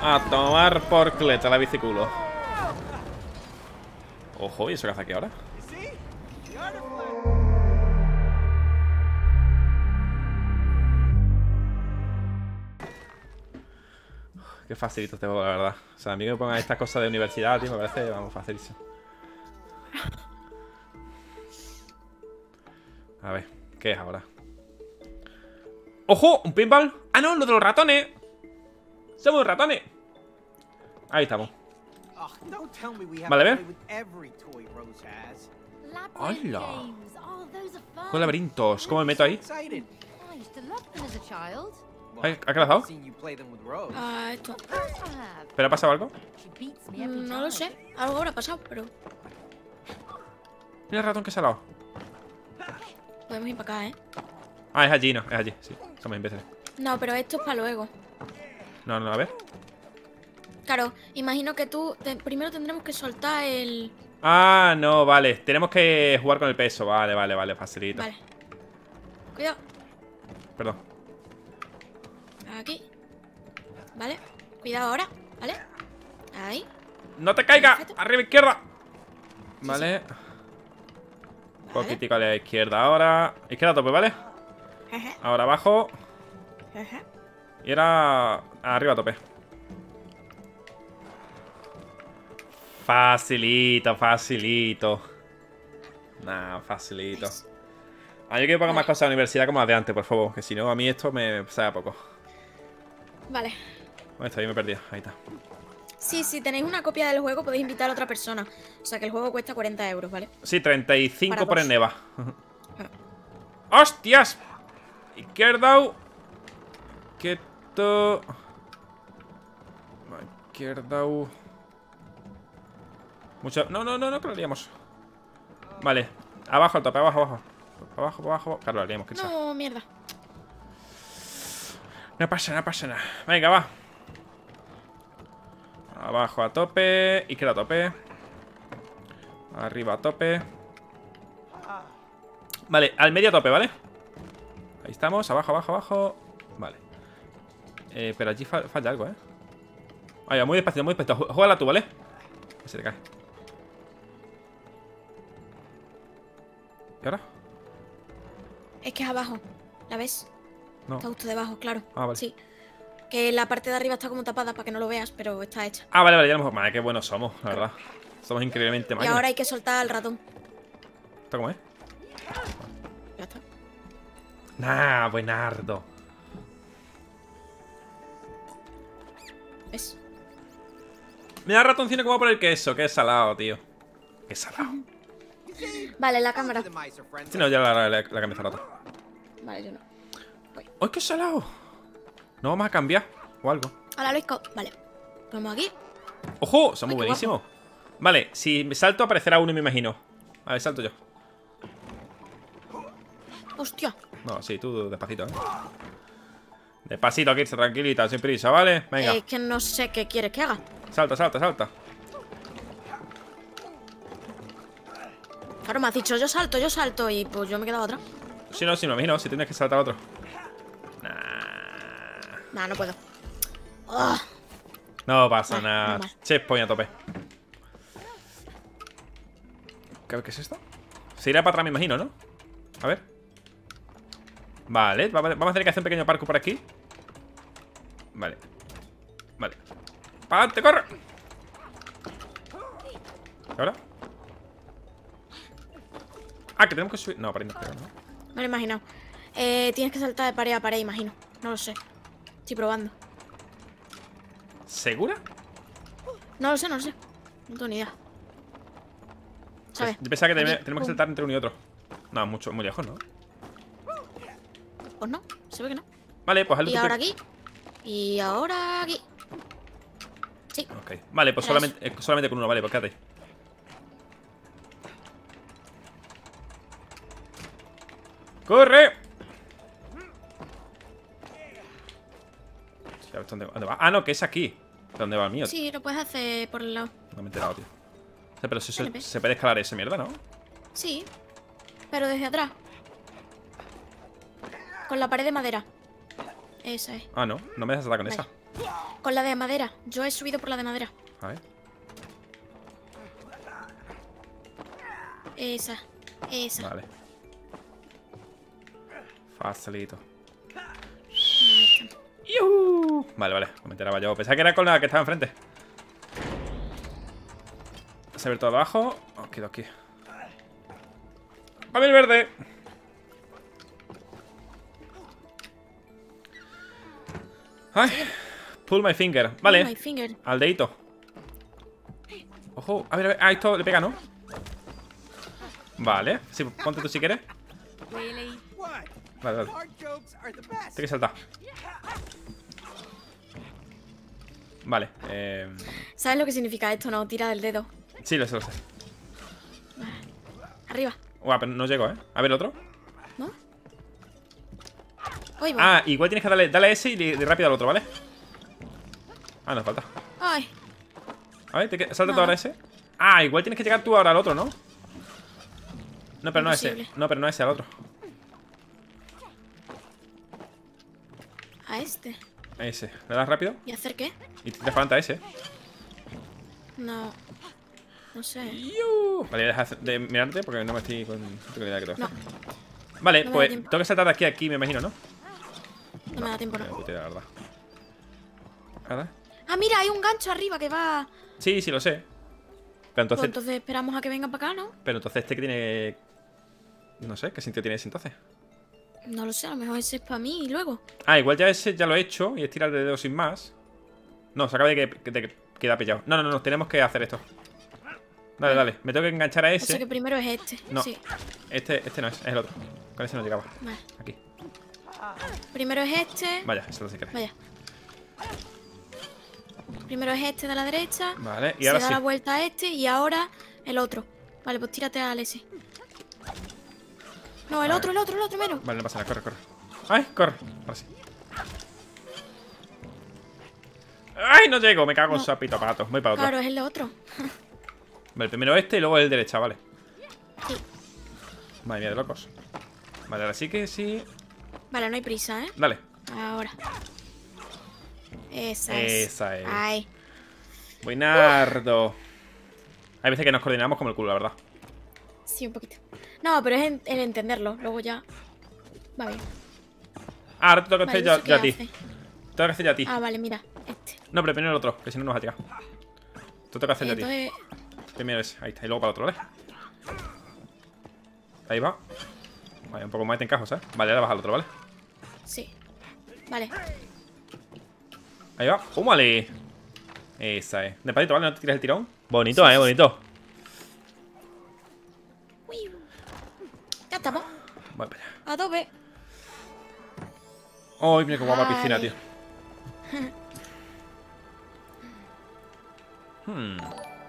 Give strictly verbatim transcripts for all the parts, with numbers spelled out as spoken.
A tomar por cleta la biciculo. Ojo, ¿y eso qué hace aquí ahora? Qué facilito este juego, la verdad. O sea, a mí que me pongan estas cosas de universidad, tío, me parece, vamos, facilísimo. A ver, ¿qué es ahora? ¡Ojo! ¿Un pinball? ¡Ah, no! ¡Lo de los ratones! ¡Somos ratones! Ahí estamos. Vale, a ver. ¡Hola! Con laberintos. ¿Cómo me meto ahí? Ay, ¿a qué le has dado? Ah, esto. ¿Pero ha pasado algo? No lo sé. Algo habrá pasado, pero Mira el ratón que se ha dado. podemos ir para acá, ¿eh? Ah, es allí, no, es allí, sí. Somos imbéciles. No, pero esto es para luego. No, no, a ver. Claro, imagino que tú te- primero tendremos que soltar el... Ah, no, vale. Tenemos que jugar con el peso. Vale, vale, vale, facilito. Vale. Cuidado. Perdón. Aquí. Vale. Cuidado ahora. ¿Vale? Ahí. ¡No te caiga! Perfecto. ¡Arriba, izquierda! Vale. Vale. Poquitico a la izquierda ahora. Izquierda a tope, ¿vale? Ajá, Ahora abajo. ajá. Y ahora arriba a tope. Facilito, facilito. Nah, facilito. Nice. Ah, yo quiero pagar más Vale. cosas a la universidad como las de antes, por favor. Que si no, a mí esto me sabe a poco. Vale. ¿Dónde está? Yo me he perdido. Ahí está. Sí, si tenéis una copia del juego podéis invitar a otra persona. O sea que el juego cuesta cuarenta euros, ¿vale? Sí, treinta y cinco Para por dos. el Neva. ¡Hostias! Izquierda. Quieto. Izquierda. Mucho. No, no, no, no, que lo liamos. Vale. Abajo, al tope, abajo, abajo. Abajo, abajo. Claro, lo liamos, que sea. No, mierda. No pasa nada, no pasa nada. Venga, va. Abajo a tope. Izquierda a tope. Arriba a tope. Vale, al medio a tope, ¿vale? Ahí estamos, abajo, abajo, abajo. Vale. Eh, pero allí fa falta algo, ¿eh? Vaya, muy despacio, muy despacio. Júgala tú, ¿vale? Se te cae. ¿Y ahora? Es que es abajo. ¿La ves? No. Está justo debajo, claro. Ah, vale. Sí. Que la parte de arriba está como tapada para que no lo veas, pero está hecha. Ah, vale, vale, ya lo hemos... Madre, qué buenos somos, la verdad. Somos increíblemente Y máquinas. ahora hay que soltar al ratón. ¿Esto cómo es? Ya está. Nah, buenardo. ¿Ves? Mira el ratoncino como por el queso. Qué salado, tío. Qué salado. Vale, la cámara. Si no, ya la, la, la, la cambié hace rato. Vale, yo no. ¡Ay, qué salado! ¿No vamos a cambiar? O algo. Hola, Luisco. Vale. Vamos aquí. ¡Ojo! Somos Ay, qué buenísimos. Vale, si me salto aparecerá uno, me imagino. A ver, salto yo. Hostia. No, sí, tú despacito, ¿eh? Despacito, aquí, tranquilita, sin prisa, ¿vale? Venga, Es que no sé qué quieres que haga. salta, salta, salta. Claro, me has dicho yo salto, yo salto. Y pues yo me he quedado atrás. Si no, si no, imagino, si tienes que saltar otro. Nah. Nah, no puedo. Ah, No pasa Vale, nada. normal. Checkpoint a tope. ¿Qué, ¿Qué es esto? Se irá para atrás, me imagino, ¿no? A ver. Vale, vamos a tener que hacer un pequeño parkour por aquí. Vale. Vale. ¡Para adelante, corre! ¿Y ahora? Ah, que tenemos que subir. No, para ahí no, ¿no? me lo he imaginado. Eh, tienes que saltar de pared a pared, imagino. No lo sé. Estoy probando. ¿Segura? No lo sé, no lo sé. No tengo ni idea. ¿Sabes? Yo pensaba que Aquí, tenemos tenemos que pum. saltar entre uno y otro. No, mucho, muy lejos, ¿no? Pues no, se ve que no. Vale, pues hazlo Y tú ahora pri- aquí. Y ahora aquí. Sí. Ok. Vale, pues Era solamente, eh, solamente con uno, vale, pues quédate. ¡Corre! Sí, a ver, ¿dónde, dónde va? Ah, no, que es aquí. ¿Dónde va el mío? Sí, lo puedes hacer por el lado. No me he enterado, tío. O sea, pero si Vale, se, ve. se puede escalar esa mierda, ¿no? Sí. Pero desde atrás. Con la pared de madera. Esa es. Ah, no, no me dejas saltar con Vale. esa. Con la de madera. Yo he subido por la de madera. A ver. Esa. Esa. Vale. Facilito. ¡Yuhu! Vale, vale. Me enteraba yo. Pensaba que era con la que estaba enfrente. Se ve todo abajo. Ok, ok. ¡Papel verde! Ay. Pull my finger. Vale. Oh, my finger. Al dedito. Ojo. A ver, a ver. Ah, esto le pega, ¿no? Vale. Sí, ponte tú si quieres. Vale, vale. Tienes que saltar. Vale. Eh... ¿Sabes lo que significa esto, no? Tira del dedo. Sí, lo sé, lo sé. Arriba. Uah, pero no llego, ¿eh? A ver, otro. ¿No? Uy, voy. Ah, igual tienes que darle, darle a ese y de rápido al otro, ¿vale? Ah, nos falta. Ay. A ver, te, salta No. tú ahora ese. Ah, igual tienes que llegar tú ahora al otro, ¿no? No, pero no a ese. Imposible. No, pero no a ese, al otro. A este. A ese. ¿Le das rápido? ¿Y hacer qué? Y te falta a ese. No. No sé. Iu. Vale, deja de mirarte porque no me estoy con no tengo ni idea de qué te No. Vale, No me da pues tiempo. tengo que saltar de aquí a aquí, me imagino, ¿no? No me da tiempo, Qué no. puta idea, la verdad. ¿Verdad? Ah, mira, hay un gancho arriba que va. Sí, sí, lo sé. Pero Pues entonces, entonces esperamos a que venga para acá, ¿no? pero entonces este que tiene... No sé, ¿qué sentido tiene ese entonces? No lo sé, a lo mejor ese es para mí y luego. Ah, igual ya ese ya lo he hecho y es tirar de dedo sin más. No, se acaba de que, de que queda pillado. No, no, no, no, tenemos que hacer esto. Dale, dale, me tengo que enganchar a O ese. sea que primero es este. No, Sí. este, este no es, es el otro. Con ese no llegaba. Vale. Aquí. Primero es este. Vaya, eso lo si quieres. Vaya. Primero es este de la derecha. Vale, y se ahora da sí. la vuelta a este y ahora el otro. Vale, pues tírate al ese. No, el Vale. otro, el otro, el otro, menos. Vale, no pasa nada, corre, corre. ¡Ay, corre! Ahora sí. ¡Ay, no llego! Me cago en No. sapito pato. Voy para otro. Claro, es el otro. Vale, primero este y luego el derecha, vale. Sí. Madre mía, de locos. Vale, ahora sí que sí. Vale, no hay prisa, ¿eh? Dale. Ahora. Esa es. Esa es. Ay. Buenardo. Hay veces que nos coordinamos como el culo, la verdad. Sí, un poquito. No, pero es en- el entenderlo. Luego ya. Va bien. Ah, ahora te toca Vale, hacer ya, ¿eso qué ya a ti. hace? Te toca hacer ya a ti. Ah, vale, mira. Este. No, pero primero el otro, que si no nos vas a llegar. Te toca hacer ya a ti. Entonces. Primero ese, ahí está. Y luego para el otro, ¿vale? Ahí va. Vale, un poco más te encajo, ¿sabes? Vale, ahora vas al otro, ¿vale? Sí. Vale. Ahí va. ¡Púmale! Esa es. Despacito, ¿vale? No te tires el tirón. Bonito, eh, bonito. Uy. Ya estamos. Voy para allá. A tope. Ay, mira cómo va la piscina, Vale. tío. Hmm.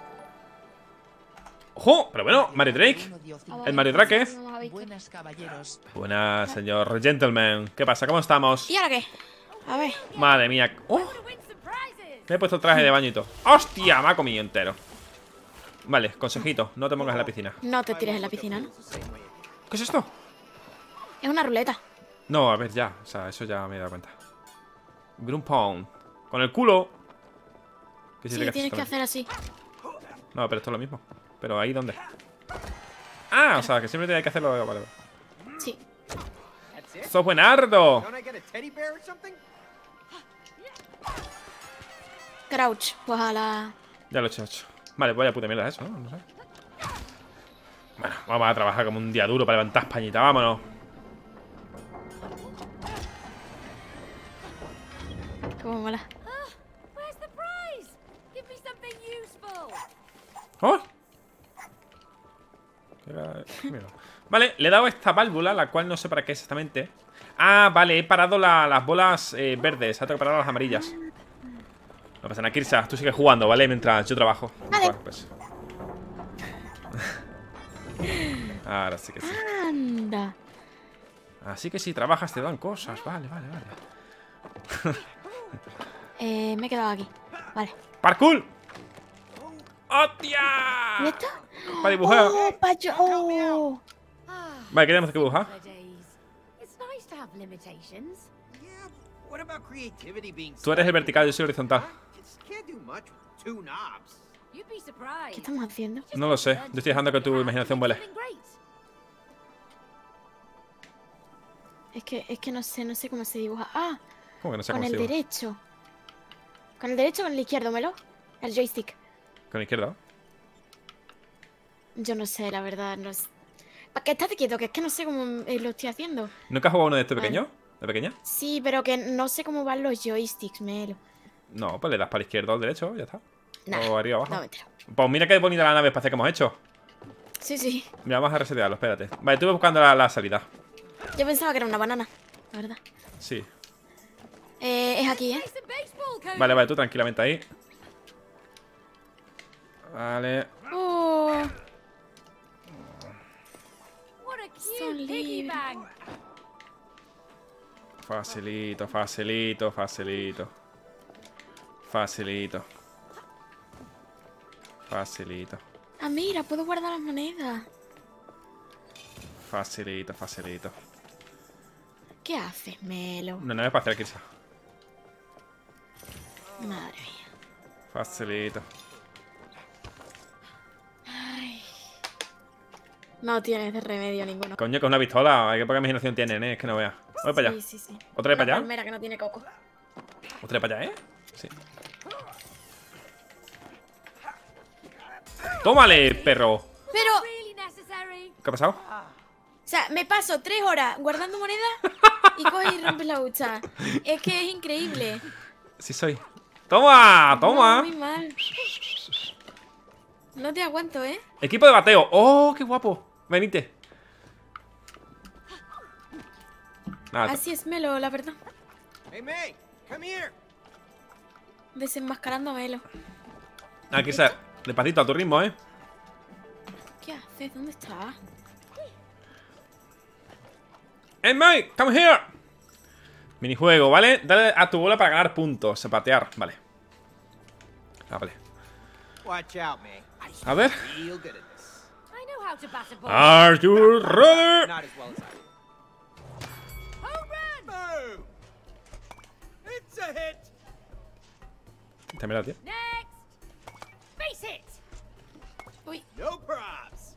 ¡Ojo! Pero bueno, Mario Drake. El Mario Drake. No nos habéis- Buenas, caballeros. Buenas, señor Gentleman. ¿Qué pasa? ¿Cómo estamos? ¿Y ahora qué? A ver. Madre mía. ¡Oh! Me he puesto el traje de baño y todo. ¡Hostia! Me ha comido entero. Vale, consejito. No te pongas en la piscina. No te tires en la piscina, ¿no? ¿Qué es esto? Es una ruleta. No, a ver, ya. O sea, eso ya me he dado cuenta. Ground Pound. Con el culo. ¿Qué Sí, significa tienes esto que también? hacer así. No, pero esto es lo mismo. Pero ahí, ¿dónde? Ah, o sea, que siempre hay que hacerlo. Vale, vale. Sí. ¡Sos buenardo! Crouch. Pues a la. Ya lo he hecho, hecho. Vale, pues vaya puta mierda eso, ¿no? No sé. Bueno, vamos a trabajar como un día duro para levantar españita. Vámonos. Cómo mola. Where's the prize? Give me something useful. ¡Oh! ¿Qué era? Mira. Vale, le he dado esta válvula, la cual no sé para qué exactamente. Ah, vale, he parado la- las bolas eh, verdes. Ahora tengo que parar las amarillas. No pasa nada, Kirsa, tú sigues jugando, ¿vale? Mientras yo trabajo. Vale. Bueno, pues. Ahora sí que sí. Anda. Así que si trabajas te dan cosas. Vale, vale, vale. Eh, me he quedado aquí. Vale. ¡Parkour! ¡Hostia! ¿Y esto? Para dibujar. ¡Oh, payo! ¡Oh! Ah, Vale, ¿qué tenemos que dibujar? holidays. It's nice to have limitations. What about creativity being Tú eres el vertical, yo soy el horizontal. Kids can't do much with two knobs. You'd be ¿Qué surprised. estamos haciendo? No lo sé. Yo estoy dejando que tu imaginación vuele. Es que, es que no sé, no sé cómo se dibuja. Ah, ¿Cómo que no sé con cómo el se dibuja? derecho. ¿Con el derecho o con el izquierdo, Melo? El joystick. Con la izquierda. Yo no sé, la verdad, no sé. ¿Para qué estate quieto? Que es que no sé cómo eh, lo estoy haciendo. ¿Nunca has jugado uno de estos Vale. pequeños? ¿De pequeña? Sí, pero que no sé cómo van los joysticks, Melo. No, pues le das para la izquierda o al derecho, ya está. Nah, O arriba abajo. no me entero. Pues mira qué bonita la nave espacial que hemos hecho. Sí, sí. Mira, vamos a resetearlo, espérate. Vale, estuve buscando la, la salida. Yo pensaba que era una banana, la verdad. Sí. Eh, es aquí, ¿eh? Play some baseball, Cody. Vale, vale, tú tranquilamente ahí. Vale. Oh, What a Son cute piggy libres. bank. Facilito, facilito, facilito. Facilito. Facilito. ah, mira, puedo guardar las monedas. Facilito, facilito. ¿Qué haces, Melo? Una nave espacial, quizá. Madre mía. Facilito. Ay. No tienes de remedio ninguno. Coño, con una pistola. Hay que poca imaginación tienen, ¿eh? Es que no veas. Voy para allá. Sí, sí, sí. ¿Otra vez Una para allá? palmera que no tiene coco. ¿Otra vez para allá, eh? Sí. ¡Tómale, perro! Pero, Really necessary. ¿Qué ha pasado? o sea, me paso tres horas guardando monedas y coges y rompes la hucha. Es que es increíble. Sí soy. ¡Toma! No, ¡Toma! muy mal. No te aguanto, ¿eh? Equipo de bateo. ¡Oh, qué guapo! Venite. Nada, Así es Melo, la verdad. Hey, May, come here. Desenmascarando a Melo. aquí se... Despacito, a tu ritmo, ¿eh? ¿Qué haces? ¿Dónde estás? ¡Hey, mate! ¡Come here! Minijuego, ¿vale? Dale a tu bola para ganar puntos. Zapatear, vale. Ah, vale. Watch out, May. A ver. Real good at this. I know how to bat a ball. Are you ready? Not as well as I. Home run. Boom! It's a hit. Te mira, tío. Next. Base hit. Uy, No props.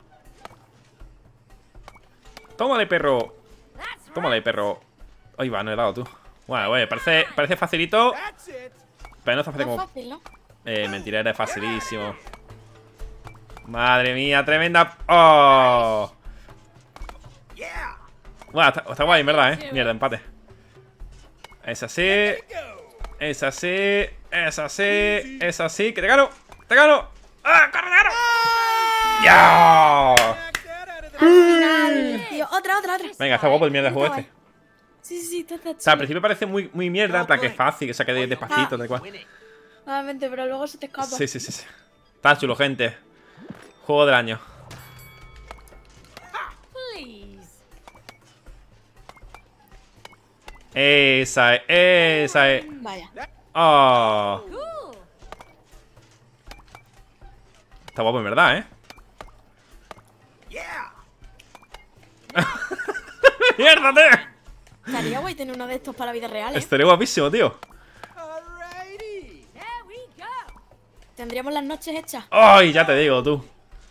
Tómale, perro. That's Tómale, right. perro. Ahí va, no he dado tú. Bueno, güey, parece, parece facilito. That's it. Pero no es tan fácil no es como... fácil, ¿no? Eh, mentira, era facilísimo. Madre mía, tremenda... ¡Oh! Yeah. Bueno, está, está guay, en verdad, ¿eh? Mierda, empate. Es así. Go. Es así. Es así. Es así. ¡Que te gano! ¡Te gano! ¡Ah, corre, te gano! ¡Ya! Back that out of the Final. Tío, otra, otra, otra. Venga, está guapo el mierda de juego Está este. Sí, sí, sí, está, está O sea, al chido. principio parece muy, muy mierda, en plan que es fácil, que saque de- despacito, tal cual. Win it. Nuevamente, pero luego se te escapa. Sí, sí, sí, sí. Está chulo, gente. Juego del año. Please. Esa es, esa es. Vaya. Oh. Cool. Está guapo en verdad, ¿eh? Yeah. ¡Mierda, tío! Estaría guay tener uno de estos para la vida real, ¿eh? Estaría guapísimo, tío. Alrighty. There we go. Tendríamos las noches hechas. ¡Ay, ya te digo, tú!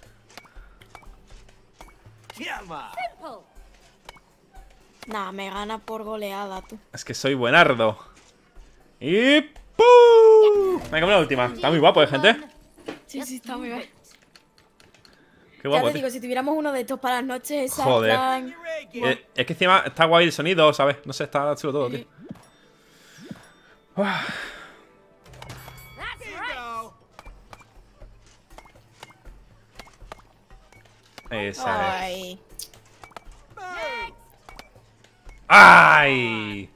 Come on. Simple. Nah, me gana por goleada, tú. Es que soy buenardo. Y... ¡pum! Venga, una última. Está muy guapo, ¿eh, gente? Sí, sí, está muy bien. Qué Ya guapo, te tío. digo, si tuviéramos uno de estos para las noches esas, Joder. plan- You ready, kid? Eh, es que encima está guay el sonido, ¿sabes? No sé, está chulo todo, tío. That's Here you right. go. Esa es. Ay. Boom. ¡Ay!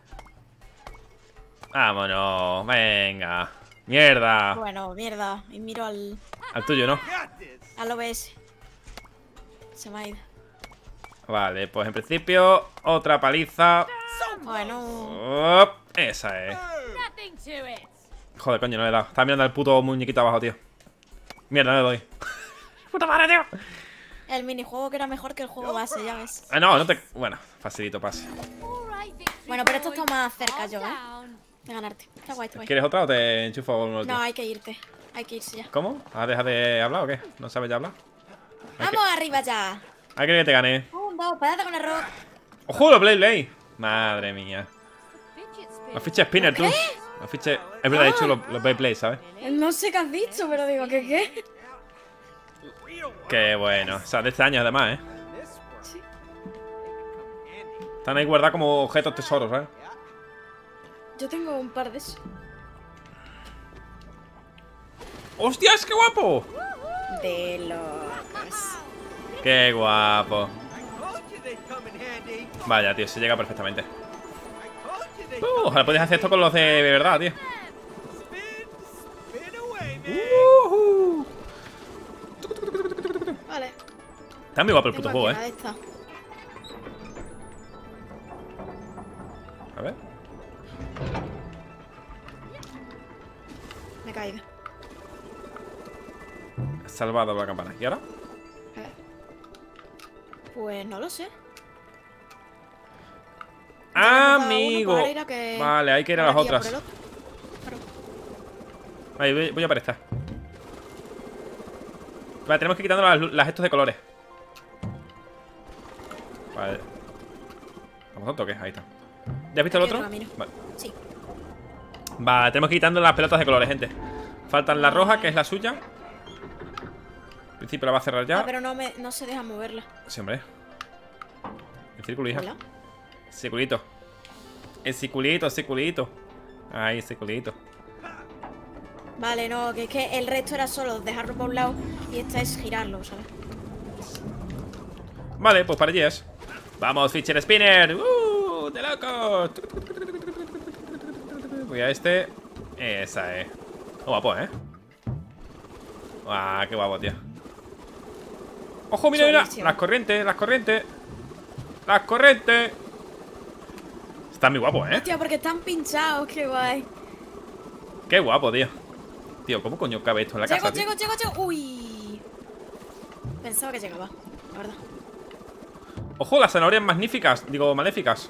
Vámonos, venga. Mierda. Bueno, mierda. Y miro al, Al tuyo, ¿no? Got this. al O B S. Se me ha ido. Vale, pues en principio, otra paliza. Bueno. Op, esa es. Boom. Nothing to it. Joder, coño, no le he dado. Estaba mirando al puto muñequito abajo, tío. Mierda, no le doy. ¡Puta madre, tío! El minijuego que era mejor que el juego base, ya ves. Ah, no, no te... Bueno, facilito pase. All right, Victoria. Bueno, pero esto está más cerca Calm yo, ¿eh? down. De ganarte. Está guay, está guay. ¿Quieres otra o te enchufo uno No, hay que irte. Hay que irse ya. ¿Cómo? ¿Has dejado de hablar o qué? ¿No sabes ya hablar? Hay que, ¡Vamos arriba ya! hay que que te gane. Un, dos, patata con arroz. ¡Ojo, los Blade Blade! Madre mía. Fidget spinner. Los fiches Spinner, tú. Los fiches... Es verdad, he dicho los, los Blade Blade, ¿sabes? No sé qué has dicho, pero digo, ¿qué qué? Qué bueno. O sea, de este año además, ¿eh? This one. Sí. Handy. Están ahí guardados como objetos tesoros, ¿sabes? Yo tengo un par de esos. ¡Hostias, qué guapo! De locos. ¡Qué guapo! I told you they'd come in handy. Vaya, tío, se llega perfectamente. I told you they'd Uh, ojalá podías hacer esto con los de verdad, tío. spin, spin away, man. Uhu. Vale. Está muy guapo el Tengo puto aquí juego, una ¿eh? de estas. A ver. Me caigo. Salvado la campana. ¿Y ahora? A ver. Pues no lo sé. Amigo. Para ir a que- Vale, hay que ir a para las aquí, a otras. por el otro. Claro. Vale, voy, voy a por esta. Vale, tenemos que ir quitando las, las estos de colores. Vale. ¿Vamos tonto o qué? Ahí está. ¿Ya has visto el Aquí otro? otro camino. Vale. Sí. Vale, tenemos que ir quitando las pelotas de colores, gente. Faltan la roja, que es la suya. En principio la va a cerrar ya. Ah, pero no, me, no se deja moverla. Sí, hombre. El círculo, hija. Hola. Circulito. El circulito, el circulito. Ahí, el circulito. Vale, no, que es que el resto era solo dejarlo por un lado y esta es girarlo, ¿sabes? Vale, pues para allí es. Vamos, Fisher Spinner. ¡Uh! ¡De locos! Voy a este. Esa es. Oh, guapo, ¿eh? ¡Guau! ¡Qué guapo, tío! ¡Ojo, mira, mira! Chulísimo. Las corrientes, las corrientes. Las corrientes. Está muy guapo, ¿eh? Hostia, porque están pinchados, qué guay. Qué guapo, tío. Tío, ¿cómo coño cabe esto en la Llego, casa, tío? llego, llego, llego. Uy. Pensaba que llegaba, la verdad. Ojo, las zanahorias magníficas. Digo, maléficas.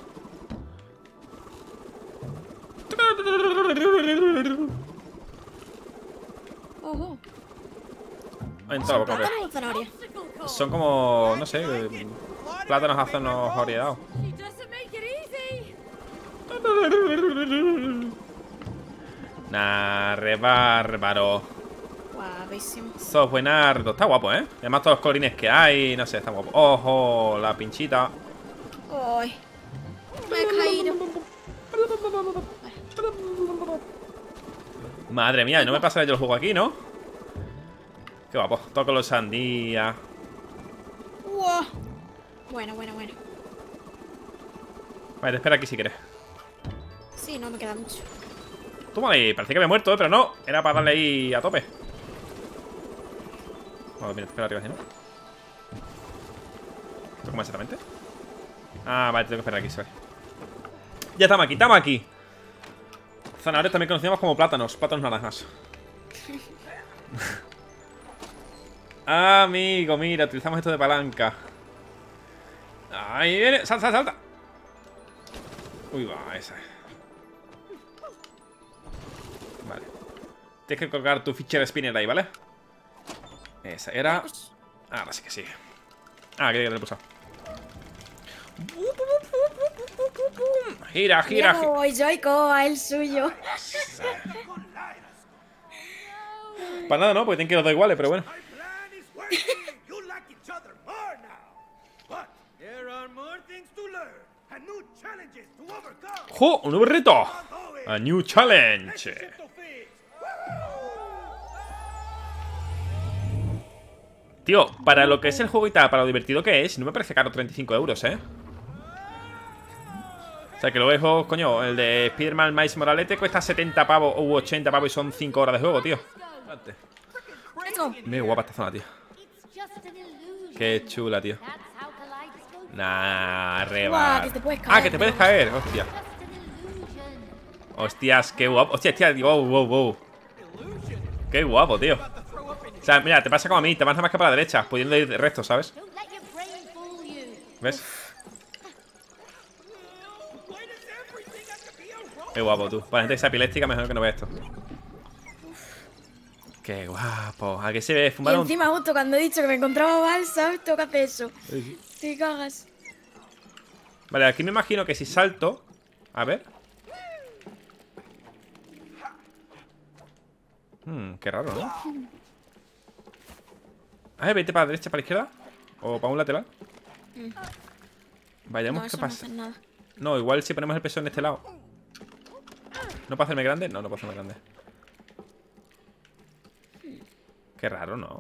Ojo. Ahí entra la boca, ¿Plátano o zanahoria? Obstacle course. son como, no sé, eh, plátanos azonos oriedados. She doesn't make it easy. Nah, re bárbaro. Guapísimo. Sos buenardo. Está guapo, ¿eh? Además todos los colorines que hay, no sé, está guapo. Ojo, la pinchita. Uy. Me he caído. Madre mía, no me pasaré yo el juego aquí, ¿no? Qué guapo. Todo con los sandía. Wow. Bueno, bueno, bueno. Vale, te espera aquí si quieres. Sí, no me queda mucho. Toma ahí. Parecía que había muerto, ¿eh? Pero no. Era para darle ahí a tope. Vale, mira, te espera arriba, ¿sí, no? ¿Esto cómo exactamente? Ah, vale, tengo que esperar aquí, ¿sabes? Ya estamos aquí, estamos aquí. Zanahorias también conocemos como plátanos. Plátanos naranjas. Amigo, mira, utilizamos esto de palanca. Ahí viene. Salta, salta. Uy, va, esa. Vale. Tienes que colgar tu Fisher Spinner ahí, ¿vale? Esa era. Ahora sí que sí. Ah, que le he pulsado. Gira, gira, Mira gira. cómo voy yo y cómo va el suyo. Para nada, ¿no? Porque tienen que ir los dos iguales, pero bueno. My plan is working. You like each other more now. But there are more things to learn and new challenges to overcome. ¡Jo! ¡Un nuevo reto! Although A new Let's challenge. set to fix. Tío, para lo que es el juego y tal, para lo divertido que es, no me parece caro treinta y cinco euros, ¿eh? O sea, que luego juegos, coño, el de Spider-Man Miles Morales te cuesta setenta pavos u ochenta pavos y son cinco horas de juego, tío. Espérate. Let's go. Mira qué guapa esta zona, tío. It's just an illusion. Qué chula, tío. That's how kaleidoscopes Nah, re Guau, bar. que te puedes Ah, caer, que te puedes ¿no? caer, hostia. just an illusion. Hostias, qué guapo. Hostia, hostia, wow, wow, wow. Qué guapo, tío. O sea, mira, te pasa como a mí, te vas nada más que para la derecha, pudiendo ir recto, ¿sabes? Don't let your brain fool you. ¿Ves? Qué guapo, tú. Para la gente que sea epiléptica, mejor que no vea esto. Qué guapo. ¿A qué se ve? Y Fumaron. encima justo cuando he dicho que me encontraba balsa, tengo que hacer eso. Te cagas. Vale, aquí me imagino que si salto. A ver. Hmm, qué raro, ¿no? A ver, vete para la derecha, para la izquierda. O para un lateral. Mm. Vayamos, No, ¿qué eso no pasa? hace nada. No, igual si ponemos el peso en este lado. ¿No puedo hacerme grande? No, no puedo hacerme grande. Qué raro, ¿no?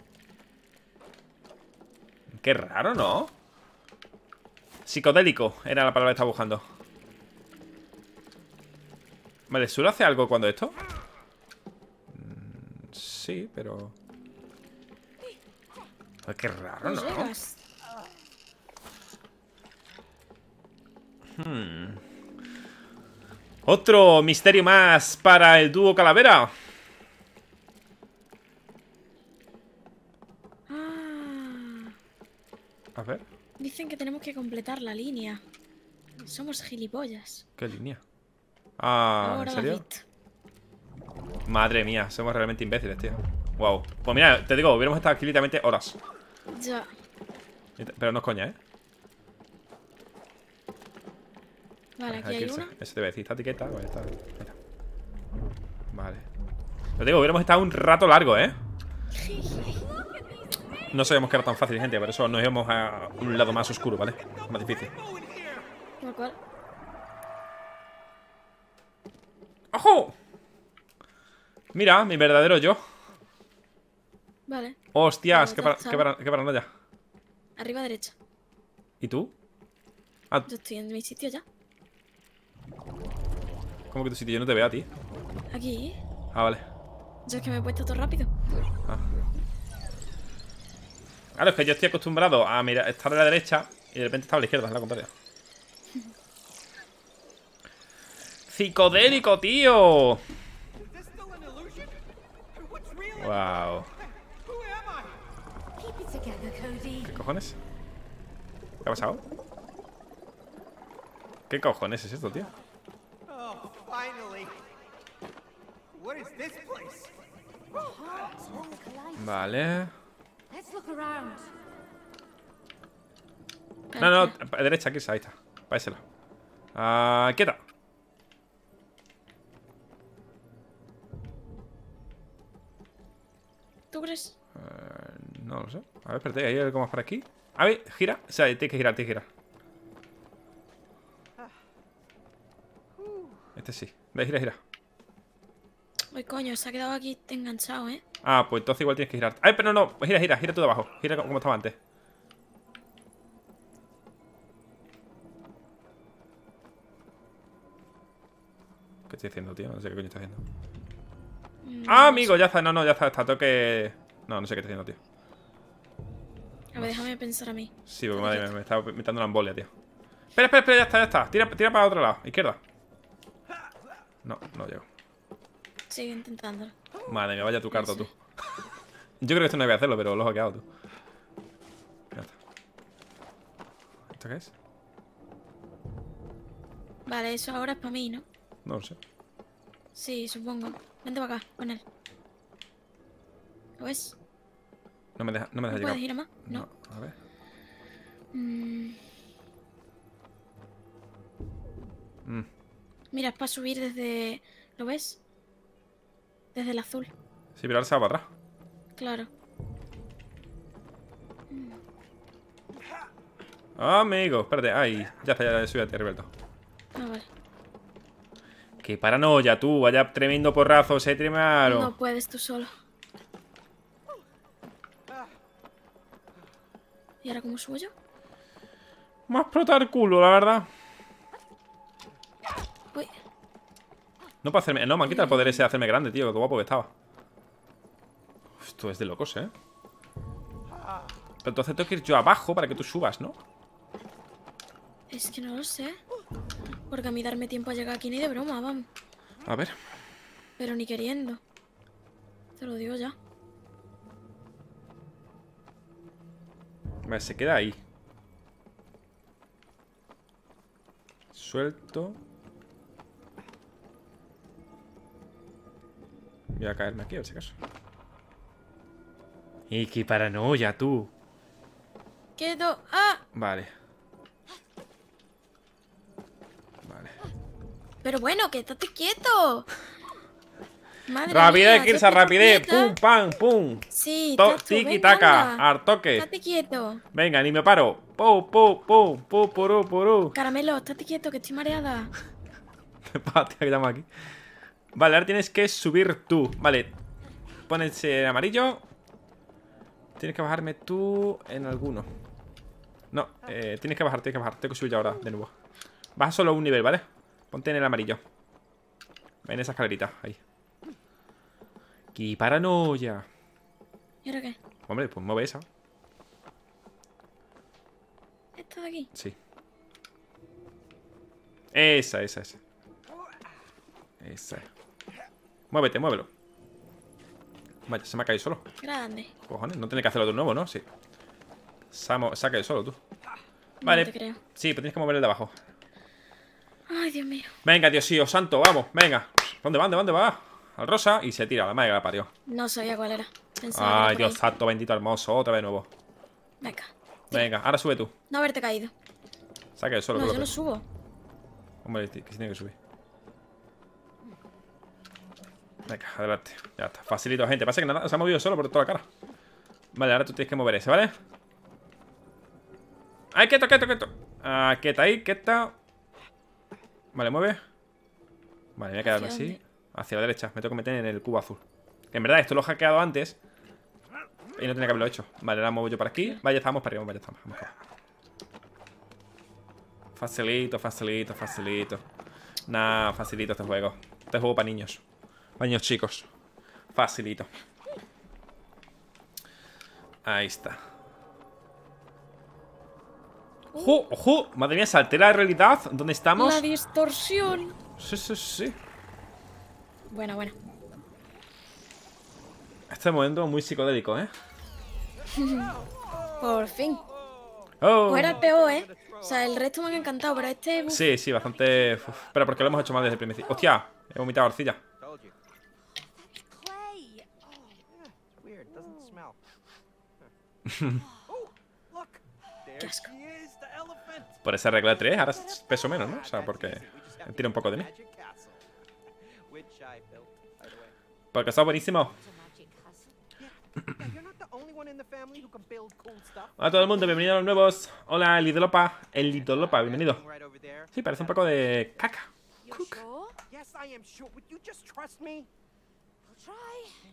Qué raro, ¿no? Psicodélico era la palabra que estaba buscando. Vale, ¿suelo hacer algo cuando esto? Mm, sí, pero... Ay, qué raro, No ¿no? llegas. Hmm. Otro misterio más para el dúo Calavera. Ah, A ver, dicen que tenemos que completar la línea. Somos gilipollas. ¿qué línea? Ah, Ahora ¿en la has serio? visto. Madre mía, somos realmente imbéciles, tío. Wow. Pues mira, te digo, hubiéramos estado aquí literalmente horas. Ya. Pero no es coña, ¿eh? Vale, aquí hay eso, una. eso te voy a decir, esta etiqueta, pues ya está. Ahí está. Vale. Te digo, hubiéramos estado un rato largo, ¿eh? No sabíamos que era tan fácil, gente. Por eso nos íbamos a un lado más oscuro, ¿vale? Más difícil. Tal cual. ¡Ojo! Mira, mi verdadero yo. Vale. Hostias, Vale, qué, para, chao. qué, para, qué paranoia. Arriba derecha. ¿Y tú? Ah, Yo estoy en mi sitio ya. ¿cómo que tu sitio? Yo no te veo a ti. Aquí. Ah, vale. Yo es que me he puesto todo rápido. Ah. Claro, es que yo estoy acostumbrado a mirar, estar a la derecha y de repente estaba a la izquierda, es la contraria. ¡Psicodélico, tío! Is this still an illusion? What's real? Wow. Who am I? Keep it together, Cody. ¿Qué cojones? ¿Qué ha pasado? ¿Qué cojones es esto, tío? Oh, finally. What is this place? Vale. Let's look around. No, no, a la derecha, aquí está, ahí está. Para ese lado. Ah, quieta. ¿Tú crees? Eh, no lo sé. A ver, espérate, ¿hay algo más por aquí? A ver, gira. O sea, tienes que girar, tienes que girar. Este sí. Ve, gira, gira. Ay, coño, se ha quedado aquí enganchado, ¿eh? Ah, pues entonces igual tienes que girar. Ay, pero no, gira, gira, gira tú de abajo. Gira como estaba antes. ¿Qué estoy haciendo, tío? No sé qué coño estoy haciendo. Mm, Ah, amigo, ya está, no, no, ya está, está, tengo que... No, no sé qué estoy haciendo, tío. A ver, déjame pensar a mí. Sí, porque madre mía, me está metiendo una embolia, tío. Espera, espera, espera, ya está, ya está. Tira, tira para otro lado, izquierda. No, no llego. Sigue intentándolo. Madre mía, vaya tu carta, sé. tú. Yo creo que esto no iba a hacerlo, pero lo he hackeado, tú. Ya está. ¿Esto qué es? Vale, eso ahora es para mí, ¿no? No lo sé. Sí, supongo. Vente para acá, con él. ¿Lo ves? No me deja, no me ¿No deja puedes llegar. ir a más? No. No, a ver. Mm, Mm. mira, es para subir desde... ¿Lo ves? Desde el azul. Sí, pero ahora se va para atrás. Claro. Amigo, espérate. Ay, ya está, ya subí a arriba del todo. Ah, vale. Qué paranoia, tú. Vaya tremendo porrazo, se tremaron. No puedes tú solo. ¿Y ahora cómo subo yo? Me ha explotado el culo, la verdad. Uy. No puedo hacerme. No, me han quitado el poder ese de hacerme grande, tío. Qué guapo que estaba. Esto es de locos, ¿eh? Pero entonces tengo que ir yo abajo para que tú subas, ¿no? Es que no lo sé. Porque a mí darme tiempo a llegar aquí ni de broma, vamos. A ver. Pero ni queriendo. Te lo digo ya. Vale, se queda ahí. Suelto. Voy a caerme aquí, a ver si acaso. Y qué paranoia, tú. Quedo. ¡Ah! Vale. Vale. Pero bueno, que estate quieto. Madre Rapidez, mía, Kirsa, estate rapidez. quieta. Pum, pam, pum. Sí, To- tato, Tiki venga, taka. anda. Al toque. Estate quieto. Venga, ni me paro. Pum, pum, pum. Pum, purú, purú. Caramelo, estate quieto, que estoy mareada. Patria que llamo aquí. Vale, ahora tienes que subir tú. Vale. Pones el amarillo. Tienes que bajarme tú en alguno. No, eh, tienes que bajar, tienes que bajar. Tengo que subir yo ahora de nuevo. Baja solo un nivel, ¿vale? Ponte en el amarillo. En esa escalerita, ahí. ¡Qué paranoia! ¿Y ahora qué? Hombre, pues mueve esa. ¿Esto de aquí? Sí. Esa, esa, esa. Esa. Muévete, muévelo. Vaya, se me ha caído solo. Grande. Cojones, no tienes que hacerlo de nuevo, ¿no? Sí. Se ha, se ha caído solo, tú. No Vale. te creo. Sí, pero tienes que mover el de abajo. Ay, Dios mío. Venga, Dios mío, santo, vamos, venga. ¿Dónde va? ¿Dónde va? ¿Dónde va? Al rosa y se tira, la madre que la parió. No sabía cuál era. Pensaba que era Ay, por Dios ahí. santo, bendito, hermoso. Otra vez de nuevo. Venga. Venga, ahora sube tú. No haberte caído. Saca el solo, No, por yo lo no subo. Hombre, que se tiene que subir. Venga, adelante. Ya está. Facilito, gente. Pasa que nada, se ha movido solo por toda la cara. Vale, ahora tú tienes que mover ese, ¿vale? ¡Ay, quieto, quieto, quieto! Ah, quieta ahí, quieta. Vale, mueve. Vale, me voy a quedarme ¿Hacia así. dónde? Hacia la derecha. Me tengo que meter en el cubo azul. Que en verdad esto lo he hackeado antes. Y no tenía que haberlo hecho. Vale, ahora muevo yo para aquí. Vaya, estamos para arriba, vaya, estamos. Vamos para. Facilito, facilito, facilito. Nah, facilito este juego. Este juego para niños. Para niños chicos. Facilito. Ahí está. ¡Ojo! ¡Ojo! Madre mía, se altera la realidad. ¿Dónde estamos? La distorsión. Sí, sí, sí. Bueno, bueno. Este momento muy psicodélico, ¿eh? Por fin. Oh. Pues era el peor, ¿eh? O sea, el resto me han encantado, pero este... uf, Sí, sí, bastante. Uf, pero porque lo hemos hecho mal desde el principio. ¡Hostia! He vomitado arcilla. Told you. Clay. It's weird. It doesn't smell. Oh, look. There asco. she is, the elephant. Por esa regla de tres, ahora peso menos, ¿no? O sea, porque tira un poco de mí. Magic castle, which I built, by the way. Porque está buenísimo. It's a magic castle. Yeah, you're not the only one in the family who can build cool stuff. Hola a todo el mundo, bienvenido a los nuevos. Hola, el Lidolopa. El Lidolopa, bienvenido. Right over there. Sí, parece un poco de caca. You're sure? Yes, I am sure. Would you just trust me? I'll try.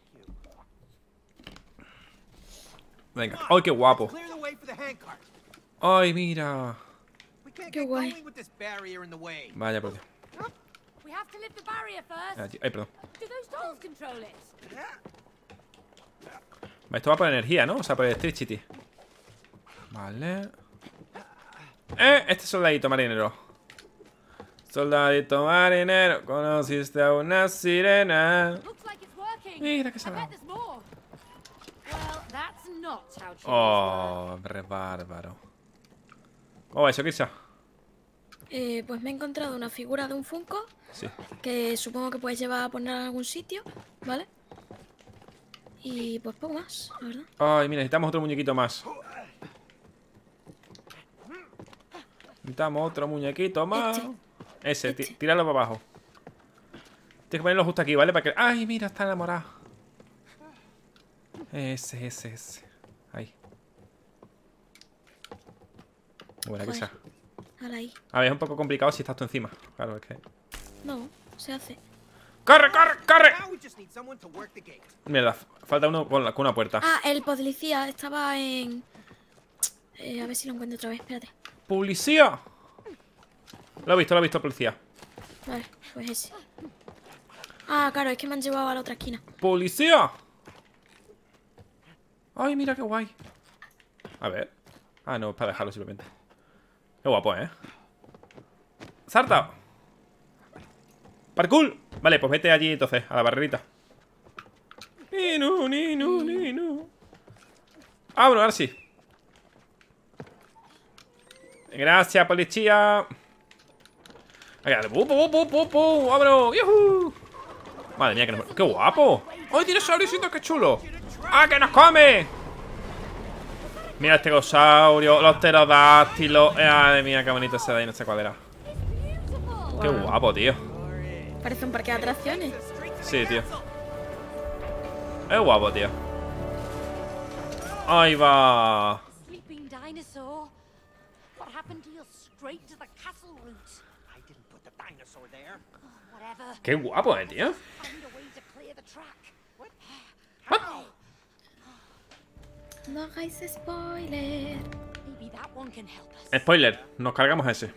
Venga. ¡Ay, qué guapo! Clear the way for the handcart. ¡Ay, mira! We can't Qué get guay. going with this barrier in the way. Vaya, por Dios. We have to lift the barrier first. Ay, ay, perdón. Do those dolls control it? Esto va por energía, ¿no? O sea, por electricity. Vale. ¡Eh! Este soldadito marinero. Soldadito marinero, conociste a una sirena. Looks like it's working. Mira que I salado. bet there's more. Well, that's not how cheese work. Oh, hombre, bárbaro. ¿Cómo va eso, Kirsa? Eh, pues me he encontrado una figura de un Funko Sí. que supongo que puedes llevar a poner en algún sitio, ¿vale? Y pues poco más, la verdad. Ay, mira, necesitamos otro muñequito más. Necesitamos otro muñequito más. Este. Ese, Este. tí- tíralo para abajo. Tienes que ponerlo justo aquí, ¿vale? Para que... Ay, mira, está enamorado. Ese, ese, ese. Ahí. Buena, Joder. Kirsa. Ahora ahí. A ver, es un poco complicado si estás tú encima. Claro, es que... No, se hace. ¡Corre, corre, corre! Now we just need someone to work the gate. Mierda, falta uno con, la- con una puerta. Ah, el policía estaba en... Eh, a ver si lo encuentro otra vez, espérate. ¡Policía! Lo he visto, lo he visto, policía. Vale, pues ese. Ah, claro, es que me han llevado a la otra esquina. ¡Policía! ¡Ay, mira qué guay! A ver. Ah, no, es para dejarlo simplemente. Qué guapo, ¿eh? ¡Sarta! ¡Parkour! Vale, pues vete allí entonces, a la barrerita. Ni no, ni no, ni no. Ah, bueno, ahora sí. Gracias, policía. Venga, pu, pu, pu, pu, pu, abro. ¡Yuhu! Madre mía, que nos... ¡Qué guapo! ¡Ay, dinosaurito, qué chulo! ¡Ah, que nos come! Mira este dinosaurio, los pterodáctilos. Madre mía, qué bonito ese de ahí, no sé cuál era. Qué guapo, tío. Parece un parque de atracciones. Sí, tío. Es guapo, tío. Ahí va. Sleeping dinosaur. What happened to your straight to the castle route? I didn't put the dinosaur there. Whatever. Qué guapo, eh, tío. Find a way to clear the track. What? No hagáis spoiler. Maybe that one can help us. Spoiler, nos cargamos a ese.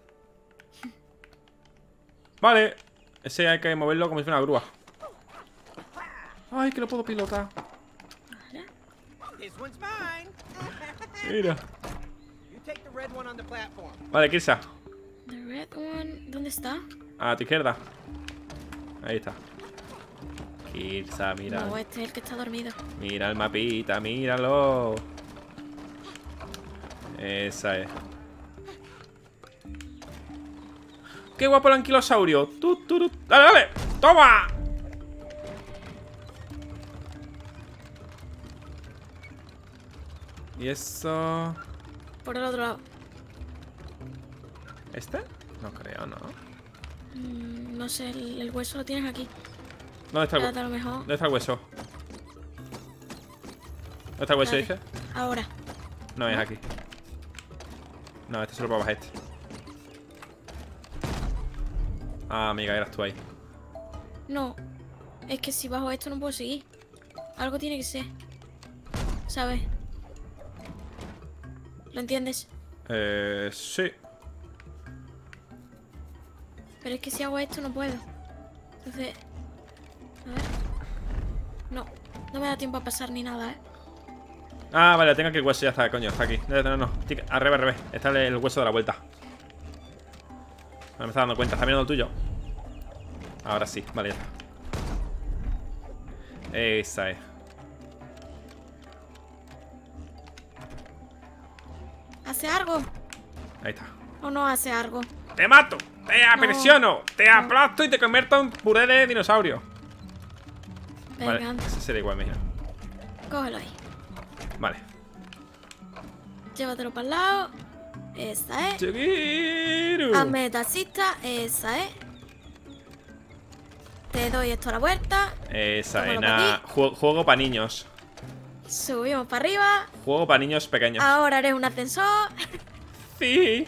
Vale. Ese hay que moverlo como si fuera una grúa. Ay, que lo puedo pilotar. This one's mine. Mira. You take the red one on the platform. Vale, Kirsa. The red one. ¿Dónde está? A tu izquierda. Ahí está. Kirsa, mira. No, este es el que está dormido. Mira el mapita, míralo. Esa es. ¡Qué guapo el anquilosaurio! ¡Tu, tu, tu! ¡Dale, dale! ¡Toma! Y eso... Por el otro lado. ¿Este? No creo, ¿no? Mm, no sé, el, el hueso lo tienes aquí. ¿Dónde está el Espérate, hueso? a lo mejor. ¿Dónde está el hueso? ¿Dónde está el hueso, dice? Espérate. Ahora. No, es aquí. No, este solo para bajar este. Ah, amiga, eras tú ahí. No. Es que si bajo esto no puedo seguir. Algo tiene que ser. ¿Sabes? ¿Lo entiendes? Eh, sí. Pero es que si hago esto no puedo. Entonces... A ver. No. No me da tiempo a pasar ni nada, ¿eh? Ah, vale, tengo aquí el hueso, ya está, coño, está aquí. No, no, no, tic, al revés, al revés. Está el, el hueso de la vuelta. No me está dando cuenta, está mirando el tuyo. Ahora sí, vale, ya está. Esa es. ¿Hace algo? Ahí está. ¿O no hace algo? ¡Te mato! ¡Te apresiono! ¡Te aplasto y te convierto en puré de dinosaurio! Venga, Vale, anda. ese sería igual, mira. Cógelo ahí. Vale. Llévatelo para el lado. Esa es. ¡Chiquiru! Hazme taxista. Esa es. Te doy esto a la vuelta. Esa es, Tómalo nada. pa' Juego, juego para niños. Subimos para arriba. Juego para niños pequeños. Ahora eres un ascensor. Sí.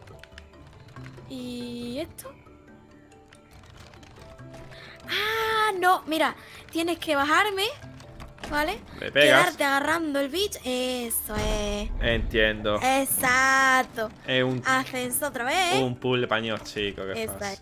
¿Y esto? Ah, no. Mira, tienes que bajarme. ¿Vale? Le pegas. Quedarte agarrando el beach. Eso es. Entiendo. Exacto. Es un, Ascenso otra vez. un pool de paños, chico. Qué Esa fácil. es.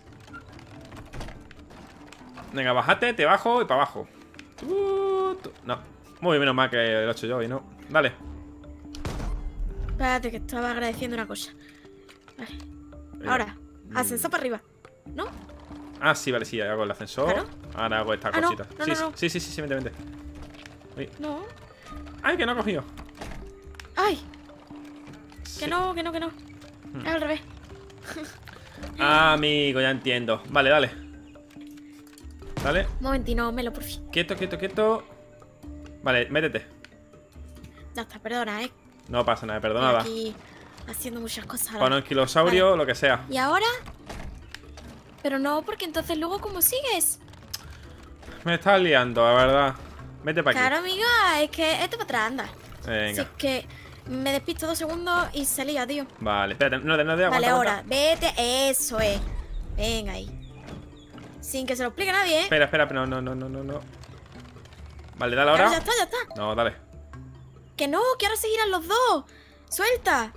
Venga, bájate, te bajo y para abajo. Uh, tu- no. Muy menos mal que lo he hecho yo y no. Dale. Espérate, que estaba agradeciendo una cosa. Vale. Venga. Ahora, ascenso para arriba. ¿No? Ah, sí, vale, sí, hago el ascensor. Claro. Ahora hago esta Ah, no, cosita. no, sí, no, no. sí, sí, sí, sí, vente, vente. Uy. No. Ay, que no he cogido. ¡Ay! Sí. Que no, que no, que no. Hmm. Es al revés. Ah, amigo, ya entiendo. Vale, dale. Dale. Un momentino, Melo, por fin. Quieto, quieto, quieto. Vale, métete. Ya está, perdona, eh. No pasa nada, Estoy perdonada. aquí haciendo muchas cosas. a la Con vez. el anquilosaurio, lo que sea. ¿Y ahora? Pero no, porque entonces luego, ¿cómo sigues? Me estás liando, la verdad. Vete para aquí. Claro, amiga, es que esto para atrás, anda. Si Venga. es que me despisto dos segundos y se lía, tío. Vale, espérate, no, no, no, aguanta, Vale, aguanta. ahora, vete, eso es. Venga ahí. Sin que se lo explique nadie, ¿eh? Espera, espera, no, no, no, no, no, no. Vale, dale Claro, ahora. ya está, ya está. No, dale. Que no, que ahora seguirán los dos. Suelta.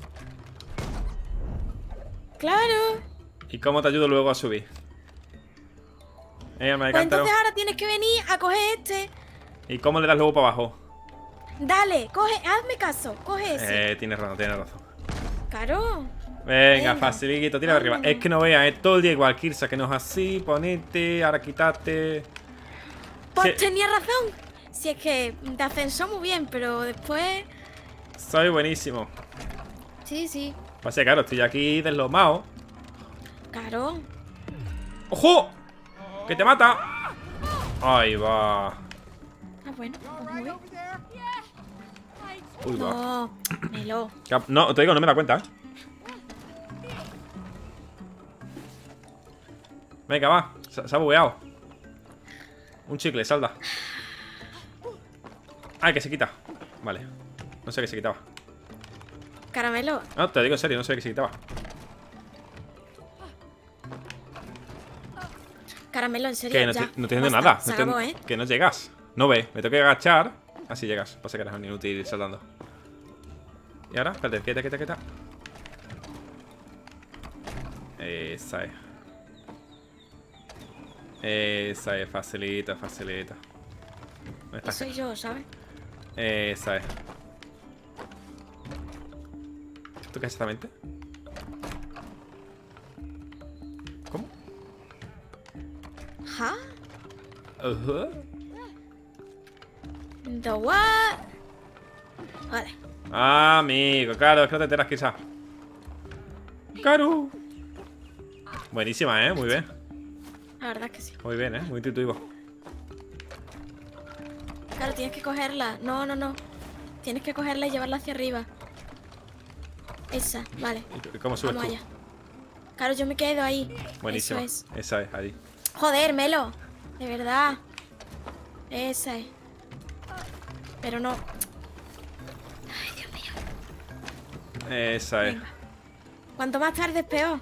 Claro. ¿Y cómo te ayudo luego a subir? Eh, me Pues cántaro. entonces ahora tienes que venir a coger este. ¿Y cómo le das luego para abajo? Dale, coge, hazme caso, coge ese. Eh, tienes razón, tienes razón. Claro. Venga, Venga. facilito, tira para arriba. Vámonos. Es que no veas, es todo el día igual, Kirsa, que no es así, ponete, ahora quítate. Pues Sí. tenía razón. Si es que de ascenso muy bien, pero después. Soy buenísimo. Sí, sí. Pasa que claro, estoy aquí deslomado. Claro. ¡Ojo! ¡Que te mata! Ahí va. Ah, bueno, pues muy bien. Uy, va. No, Melo. No, te digo, no me da cuenta, ¿eh? Venga, va. Se, se ha bugueado. Un chicle, salda. Ay, que se quita. Vale. No sé qué se quitaba. Caramelo. No, te digo en serio, no sé qué se quitaba. Caramelo, en serio. Que no, ya. te, no te entiendo Basta, nada. se No te- acabó, ¿eh? Que no llegas. No ve. Me tengo que agachar. Así llegas. Pasa que eres un inútil ir saltando. Y ahora, espérate, quieta, quieta, quieta. Esa es. Esa es, facilita, facilita. ¿Dónde está? Soy yo, ¿sabes? Esa es. ¿Esto qué es exactamente? ¿Cómo? ¿Ja? Ajá. The what? Vale. Ah, amigo, claro, es que no te enteras quizás. Claro. Buenísima, ¿eh? Muy bien. La verdad es que sí. Muy bien, ¿eh? Muy intuitivo. Claro, tienes que cogerla. No, no, no. Tienes que cogerla y llevarla hacia arriba. Esa, vale. ¿Y cómo subes Vamos tú? allá. Claro, yo me quedo ahí. Buenísimo. Eso es. Esa es, ahí. Joder, Melo. De verdad. Esa es. Pero no. Ay, Dios mío. Esa es. Venga. Cuanto más tarde es peor.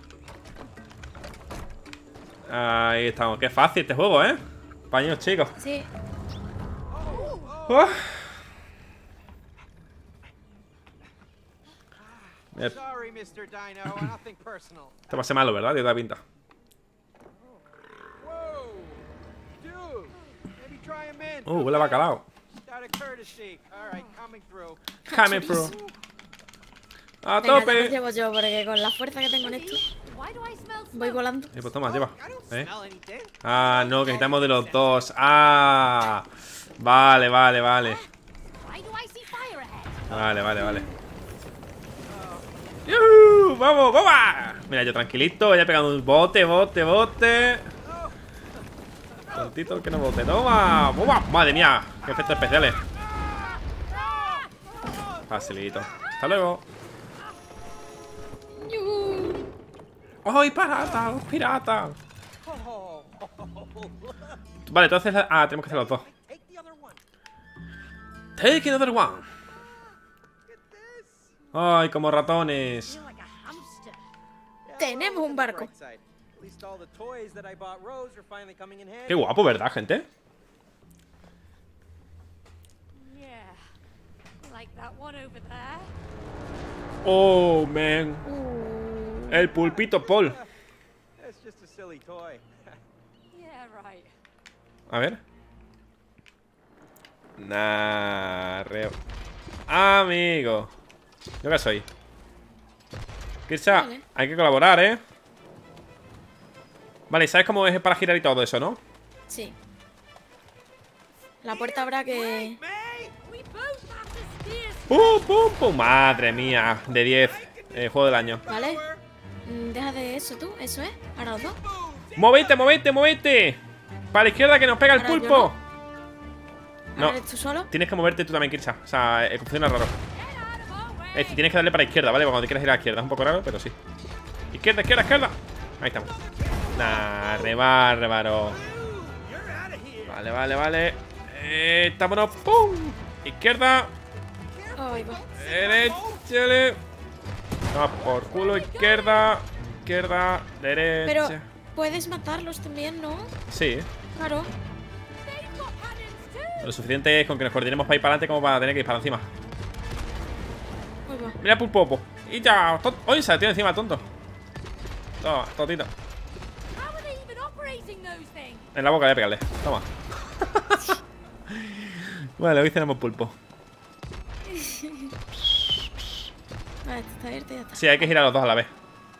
Ahí estamos. Qué fácil este juego, ¿eh? Paños chicos. Sí. Uh. Eh, Sorry, mister Dino. Nothing personal. Esto va a ser malo, ¿verdad? Dios da pinta. Whoa, dude. Maybe try a mint. Uh, huele a bacalao. Out of courtesy. All right, coming through. Coming through. A Venga, ya lo tope. llevo yo, porque con la fuerza que tengo en esto, Why do I smell voy smoke? volando. Eh, pues toma, lleva. I don't ¿Eh? smell anything. Ah, no, que necesitamos de los dos. Ah. Vale, vale, vale. Why do I see fire ahead? Vale, vale, vale. ¡Yuhu! ¡Vamos, vamos! Mira, yo tranquilito, ya he pegado un bote, bote, bote. Tontito que no bote. ¡Toma! ¡Buma! ¡Madre mía! ¡Qué efectos especiales! Facilito. ¡Hasta luego! ¡Ay, pirata! ¡Un pirata! Oh, Vale, entonces... Ah, tenemos que hacer los dos. take the other one. Take another one. Get this. Ay, como ratones. Feel like a hamster. Yeah, Tenemos well, un look at the barco. bright side. At least all the toys that I bought Rose are finally coming in handy. Qué guapo, ¿verdad, gente? Yeah. Like that one over there. Oh, man. El pulpito Paul. That's just a silly toy. Yeah, right. A ver. Nah, re... Amigo. ¿Yo qué soy? Kirsa, Vale. hay que colaborar, ¿eh? Vale, ¿sabes cómo es para girar y todo eso, no? Sí. La puerta habrá que... We both have to steer. ¡Pum, pum, pum! Madre mía, de diez. Eh, juego del año. ¿Vale? Mm, Deja de eso tú, eso es. Ahora los dos. ¡Movete, movete, movete! Para la izquierda que nos pega el Ahora yo pulpo. Ahora No. eres tú solo. Tienes que moverte tú también, Kirsa. O sea, eh, funciona raro. Get out of our way. Eh, tienes que darle para la izquierda, ¿vale? Cuando te quieras ir a la izquierda. Es un poco raro, pero sí. Izquierda, izquierda, izquierda. Ahí estamos. Nah, re bárbaro. Vale, vale, vale. Eh, vámonos. ¡Pum! Izquierda. Ay, va. Derecha. Toma por culo. Izquierda. Izquierda. Derecha. Pero puedes matarlos también, ¿no? Sí. Claro. They've got cannons too. Lo suficiente es con que nos coordinemos para ir para adelante como para tener que ir para encima. Ay, va. Mira, pulpopo. Y ya. Oye, se la tiene encima, tonto. Toma, totito. How are they even operating those things? En la boca, voy a pegarle. Toma. Vale, hoy cenamos pulpo. Vale, esto está abierto y ya está. Sí, hay que girar los dos a la vez.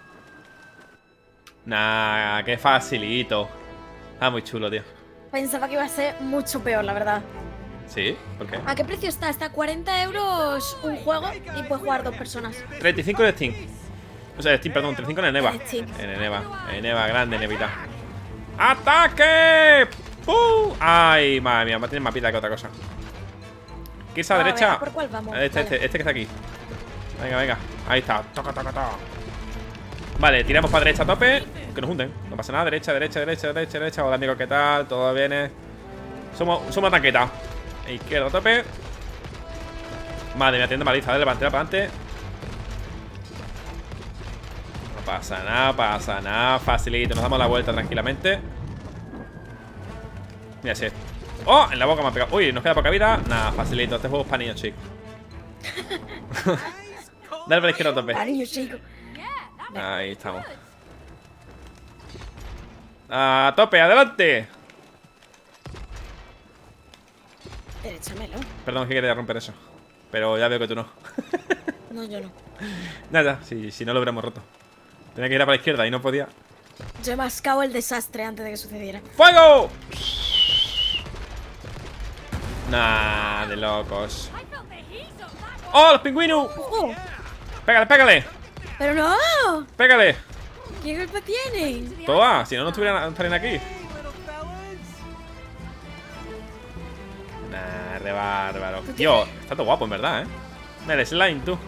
Nah, qué facilito. Ah, muy chulo, tío. Pensaba que iba a ser mucho peor, la verdad. ¿Sí? ¿Por qué? ¿A qué precio está? Está a cuarenta euros un juego y puedes jugar dos personas. treinta y cinco de Steam. O sea, de Steam, perdón, treinta y cinco en Eneva. En Steam. En Eneva. En Eneva, grande, Nevita. ¡Ataque! ¡Uh! ¡Ay, madre mía! Tiene más vida que otra cosa. ¿Qué es a la No, derecha? venga, ¿por cuál vamos? Este, Vale. este, este que está aquí. Venga, venga. Ahí está. Toca, toca, toca. Vale, tiramos para derecha a tope. Que nos hunden. No pasa nada. Derecha, derecha, derecha, derecha, derecha. Hola, amigo, ¿qué tal? Todo viene. Somos, somos una tanqueta. Izquierda a tope. Madre mía, tiene maliza. Dale, levantera para adelante. No pasa nada, pasa nada. Facilito. Nos damos la vuelta tranquilamente. Mira, sí. ¡Oh! En la boca me ha pegado. Uy, nos queda poca vida. Nada, facilito. Este juego es para niños, chicos. Dale para la izquierda a tope. Cariño, chico. Ahí estamos. A tope, adelante. Échamelo. Perdón, que quería romper eso. Pero ya veo que tú no. No, yo no. Nada, si, si no lo hubiéramos roto. Tenía que ir a para la izquierda y no podía. Yo he mascado el desastre antes de que sucediera. ¡Fuego! Nah, de locos. I felt the heat of that. ¡Oh, los pingüinos! ¡Oh! ¡Pégale, pégale! ¡Pero no! ¡Pégale! ¿Qué golpe tienen? Toa, si no, no estuvieran, no estarían aquí. Hey, little fellas. Nah, re bárbaro. Tío, está todo guapo, en verdad, ¿eh? Mira, el slime, tú.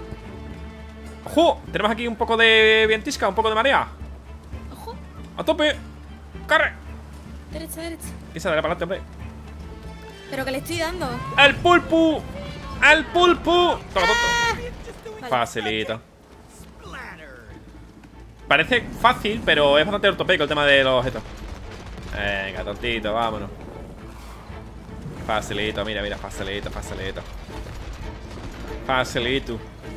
¡Ojo! Tenemos aquí un poco de vientisca, un poco de marea. ¡Ojo! ¡A tope! ¡Corre! Derecha, derecha. Y sale para adelante, hombre. Pero que le estoy dando. ¡El pulpo! ¡El pulpo! Toma, tonto. Vale. Facilito. Splatter. Parece fácil, pero es bastante ortopédico el tema de los objetos. Venga, tontito, vámonos. Facilito, mira, mira, facilito, facilito. Facilito.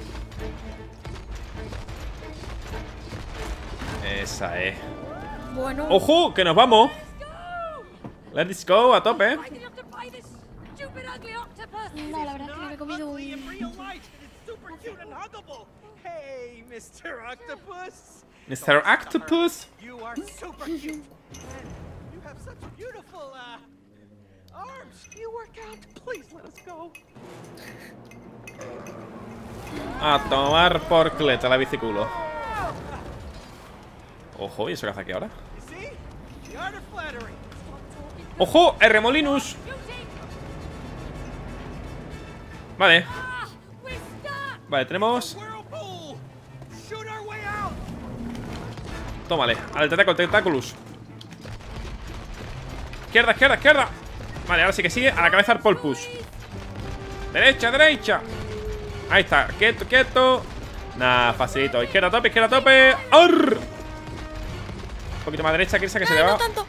Esa es. Bueno. ¡Ojo! ¡Que nos vamos! Let's go, a tope. Why did you have to buy this stupid ugly octopus? No, la verdad es que me he comido Ugly in un... real life, and it's super cute and huggable. Hey, Mister Octopus. mister Octopus. You are super cute. And you have such beautiful, uh, arms. You work out. Please let us go. A tomar por cleta la biciculo. Ojo, ¿y eso que hace aquí ahora? You see? The art of flattery. ¡Ojo! ¡El Remolinus! Vale, Ah, we're stuck. vale, tenemos... Whirlpool. Shoot our way out. Tómale, al tentáculo, tentáculus. Izquierda, izquierda, izquierda. Vale, ahora sí que sigue. A la cabeza el Polpus. Derecha, derecha. Ahí está, quieto, quieto. Nah, facilito. Izquierda a tope, izquierda a tope. ¡Arr! Un poquito más derecha, que esa que se le Ah, va. no tanto.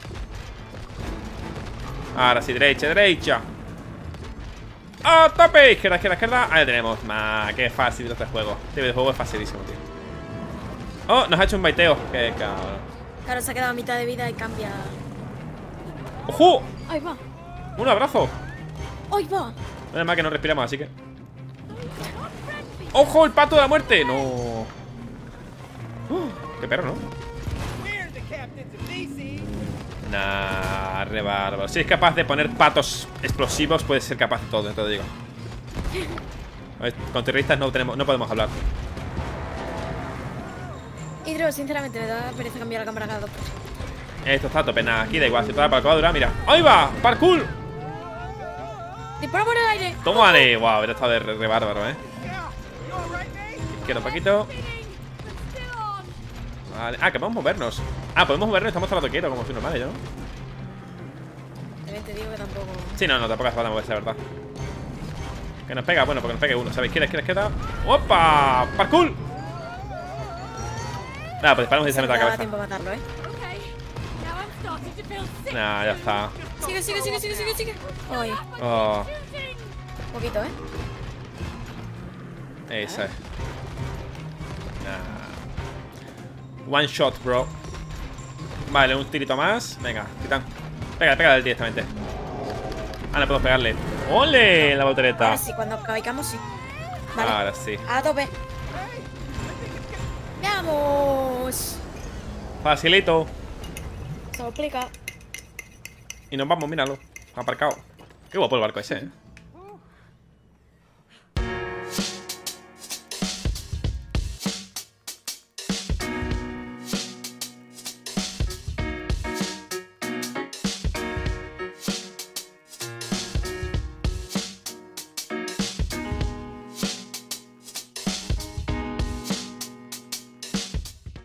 Ahora sí, derecha, derecha. ¡A tope! Izquierda, izquierda, izquierda. Ahí tenemos. Ma, qué fácil este juego. Este videojuego es facilísimo, tío. Oh, nos ha hecho un baiteo. Qué cabrón. Claro, se ha quedado a mitad de vida y cambia. ¡Ojo! ¡Ahí va! Un abrazo. ¡Ahí va! Menos mal que no respiramos, así que... ¡Ojo! ¡El pato de la muerte! No. Uh, qué perro, ¿no? We're the captains of D C. Nah, re bárbaro. Si es capaz de poner patos explosivos, puede ser capaz de todo, te lo digo. Con terroristas no, tenemos, no podemos hablar. Hidro, sinceramente, me da pereza cambiar la cámara cada dos por tres. Esto está a tope, nada, aquí da igual. Si toda la parkour, mira. ¡Ahí va! ¡Parkour! ¡Dispara por el aire! ¡Tómale! Wow, hubiera estado de re, re bárbaro, eh. Yeah. You all right, mate? Izquierda un poquito. Vale. Ah, que podemos movernos. Ah, podemos movernos, estamos todo el rato quietos, como si normal, ¿no? También te digo que tampoco. Sí, no, no, tampoco hace falta moverse, la verdad. Que nos pega, bueno, porque nos pegue uno, ¿sabes? Izquierda, izquierda, izquierda. ¡Opa! ¡Parkour! Nada, pues disparamos No directamente a me la da cabeza. tiempo a matarlo, ¿eh? Okay, now I'm starting to feel sick. Nah, ya está. Sigue, sigue, sigue, sigue, sigue, sigue. Oye, Oh, un poquito, ¿eh? esa es. Nah. One shot, bro. Vale, un tirito más. Venga, titán. Pégale, pégale directamente. Ah, no podemos pegarle. ¡Ole! La voltereta. Ahora sí, cuando caicamos, sí. Vale. Ahora sí. A tope. ¡Vamos! Facilito. Se lo explica. Y nos vamos, míralo. Aparcado. Qué guapo el barco ese, eh.